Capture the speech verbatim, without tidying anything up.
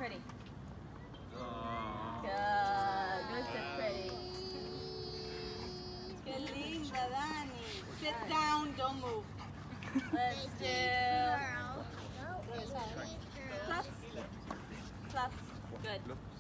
pretty. Oh. Good. Mr. Pretty. Qué linda, Dani. Sit down, don't move. Let's do claps. Claps. Good.